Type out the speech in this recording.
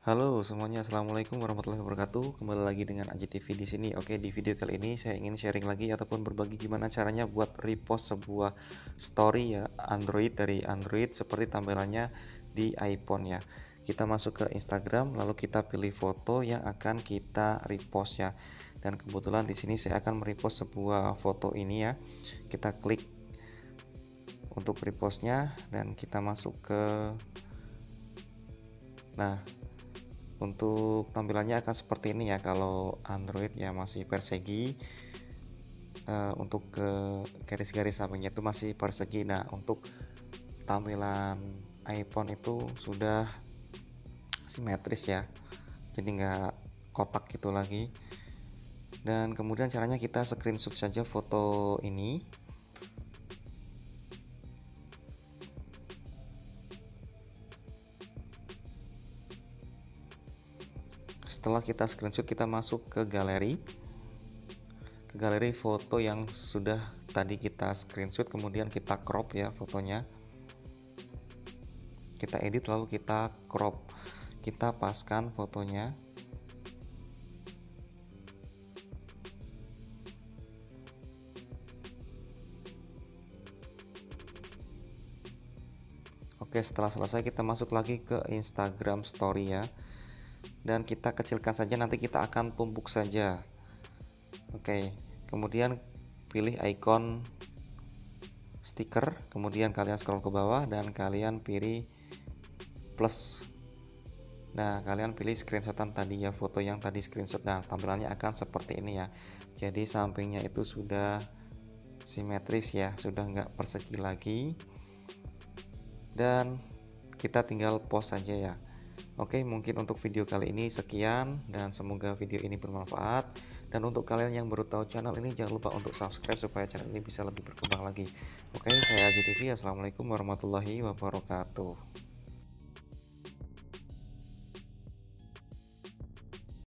Halo semuanya, assalamualaikum warahmatullahi wabarakatuh. Kembali lagi dengan Aji TV di sini. Oke, di video kali ini saya ingin sharing lagi ataupun berbagi gimana caranya buat repost sebuah story ya Android dari Android seperti tampilannya di iPhone ya. Kita masuk ke Instagram, lalu kita pilih foto yang akan kita repost ya. Dan kebetulan di sini saya akan merepost sebuah foto ini ya. Kita klik untuk repostnya dan kita masuk ke untuk tampilannya akan seperti ini ya. Kalau Android ya masih persegi, untuk ke garis-garis sampingnya itu masih persegi. Nah, untuk tampilan iPhone itu sudah simetris ya, jadi nggak kotak gitu lagi. Dan kemudian caranya kita screenshot saja foto ini. Setelah kita screenshot, kita masuk ke galeri foto yang sudah tadi kita screenshot, kemudian kita crop ya fotonya, kita edit lalu kita crop, kita paskan fotonya. Oke, setelah selesai kita masuk lagi ke Instagram Story ya, dan kita kecilkan saja, nanti kita akan tumpuk saja. Oke, kemudian pilih icon stiker, kemudian kalian scroll ke bawah dan kalian pilih plus. Nah, kalian pilih screenshotan tadi ya, foto yang tadi screenshot. Nah, tampilannya akan seperti ini ya. Jadi sampingnya itu sudah simetris ya, sudah nggak persegi lagi. Dan kita tinggal post saja ya. Oke, mungkin untuk video kali ini sekian dan semoga video ini bermanfaat. Dan untuk kalian yang baru tahu channel ini, jangan lupa untuk subscribe supaya channel ini bisa lebih berkembang lagi. Oke, saya Aji TV. Assalamualaikum warahmatullahi wabarakatuh.